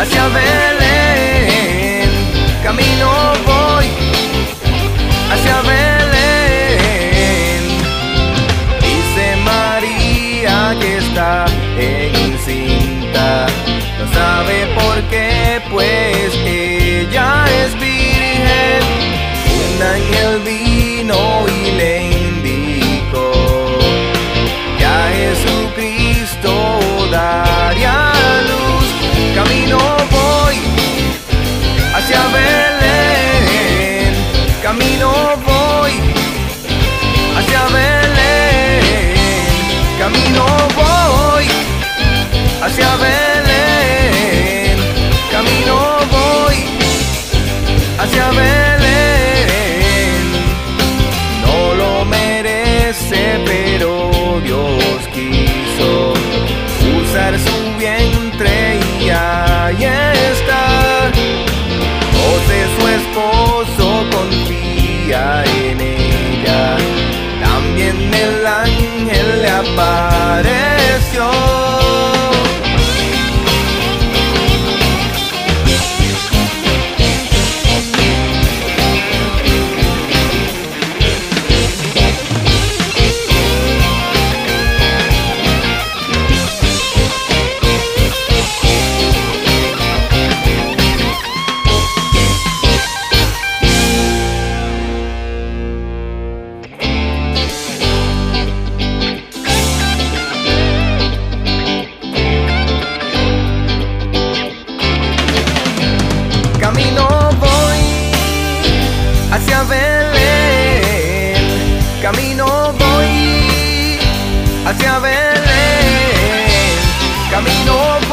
hacia Belén, camino voy hacia Belén. Dice María que está encinta, no sabe por qué, pues ella es virgen. Un ángel vino y le indicó que a Jesucristo daría luz. Camino voy hacia Belén, camino voy hacia Belén, camino voy hacia Belén, camino voy hacia Belén. No lo merece, pero Dios quiso usar su vientre y ahí está. José, su esposo, confía en ella. También el ángel le apareció. Camino voy hacia Belén, camino voy hacia Belén, camino